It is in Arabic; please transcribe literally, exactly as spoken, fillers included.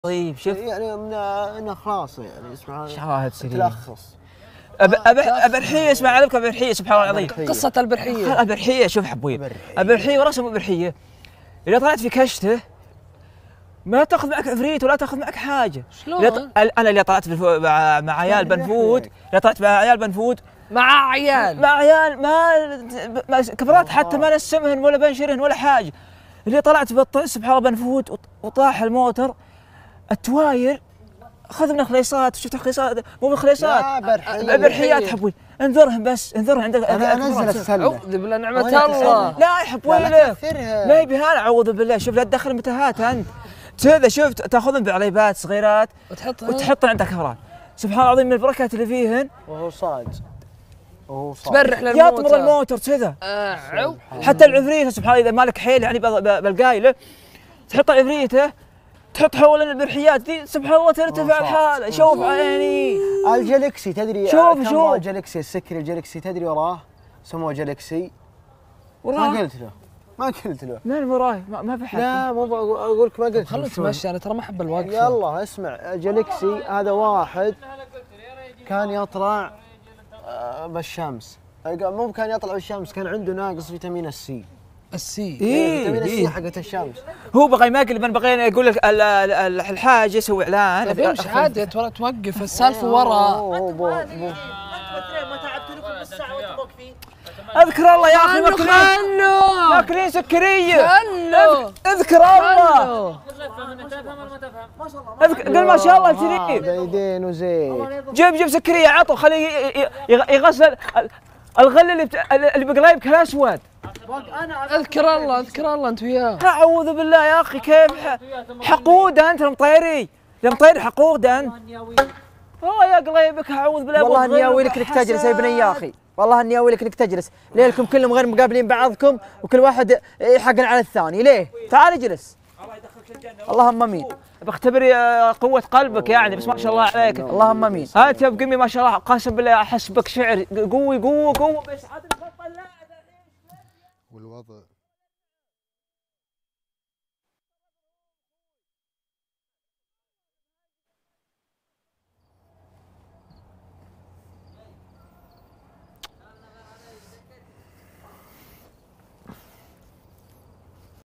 طيب شوف يعني من انه خلاص يعني سبحان الله شواهد سرية تلخص. أب أب أبرحية اسمع علمك أبرحية سبحان الله العظيم. قصة البرحية أبرحية شوف حبويب أبرحية ورسم أبرحية إذا طلعت في كشته ما تاخذ معك عفريت ولا تاخذ معك حاجة. شلون؟ أنا اللي طلعت مع مع عيال بنفود اللي طلعت مع عيال بنفود مع عيال مع عيال ما كفرات حتى ما نسمهن ولا بنشرهن ولا حاجة. اللي طلعت بالطيس سبحان الله بنفود وطاح الموتر التواير خذ من الخليصات. شفت الخليصات مو بالخليصات برحيات حبوي انذرهم بس انذرهم عندك. انا انزل السله اعوذ بالله نعمة الله. لا يا حبوي لا ما يبي هذا اعوذ بالله. شوف لا تدخل متاهات انت كذا شفت تاخذهم بعليبات صغيرات وتحطها وتحطها عندك كفرات سبحان الله العظيم من البركات اللي فيهن. وهو صاد وهو صاد تبرح للموتر يطمر الموتر كذا. آه. حتى العفريته سبحان الله اذا مالك حيل يعني بالقايله تحط العفريته تحط حول البرحيات دي سبحان الله ترتفع الحالة. شوف عيني الجالكسي تدري شوف شوف الجالكسي السكري الجالكسي تدري وراه سموه جالكسي وراه ما قلت له ما قلت له من وراي ما, ما في حد. لا مو اقول لك ما قلت له خلنا نتمشى انا ترى ما احب الوقفة. يلا اسمع جالكسي هذا واحد كان يطلع بالشمس مو كان يطلع بالشمس كان عنده ناقص فيتامين السي. السي إيه فيتامين السي حقت الشمس. هو بغى ما يقول من بغينا يقول لك الحاج يسوي اعلان. طيب امشي عادي توقف السالفه ورا. اذكر الله يا اخي ماكلين ماكلين سكريه. اذكر الله قل ما شاء الله كريم. زيدين وزين جيب جيب سكريه عطوا خليه يغسل الغل اللي اللي بقلايبك الاسود. اذكر الله اذكر الله انت وياه. اعوذ بالله يا اخي كيف حقوده انت المطيري المطيري حقوده انت. والله يا قليبك اعوذ بالله. والله اني اوي لك انك تجلس يا بني يا اخي والله اني اوي لك انك تجلس. ليلكم كلهم غير مقابلين بعضكم وكل واحد يحقن على الثاني. ليه؟ تعال اجلس. اللهم امين. بختبر قوة قلبك يعني بس ما شاء الله عليك. اللهم امين. هات يا بقمي ما شاء الله قسم بالله احس بك شعر قوي قوة قوة بس عاد الخط لا والوضع